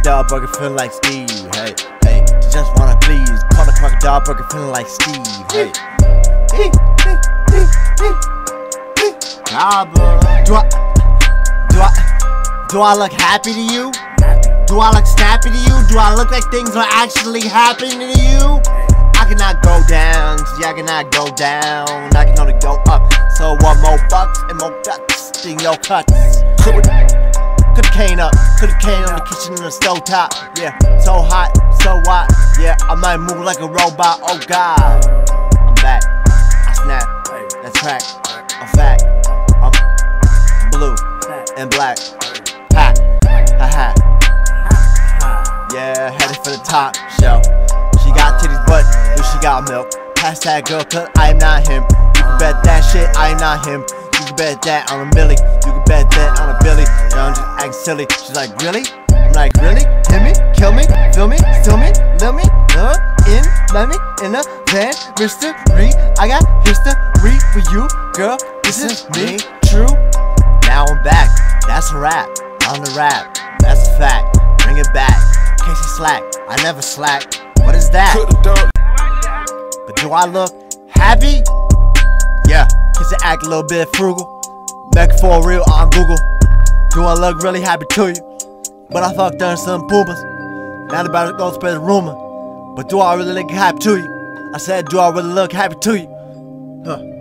crocodile burger feeling like Steve. Hey, hey, just wanna please. Call the crocodile burger feeling like Steve. Hey, do I look happy to you? Do I look snappy to you? Do I look like things are actually happening to you? I cannot go down, see I cannot go down. I can only go up. So what, more bucks and more guts than your cuts. Could've came up, could've came on the kitchen and the stove top. Yeah, so hot, so what? Yeah, I might move like a robot, oh god. I'm back, I snap, that's crack, I'm fat, I'm blue and black. Ha, ha ha. Yeah, headed for the top shelf. She got titties, but she got milk. Pass that girl, cause I am not him. You can bet that shit, I am not him. You can bet that on a milli. You can bet that on a Billy. Now I'm just acting silly. She's like, really? I'm like, really? Hit me? Kill me? Feel me? Steal me? Love me? In? Let me? In the van? Mystery? I got history for you, girl. This is me. True? Now I'm back. That's a rap. On the rap. That's a fact. Bring it back. Casey slack. I never slack. What is that? But do I look happy? Yeah, cause I act a little bit frugal. Mecca for real on Google. Do I look really happy to you? But I fucked on some boobas. Now they about to go spread a rumor. But do I really look happy to you? I said, do I really look happy to you? Huh.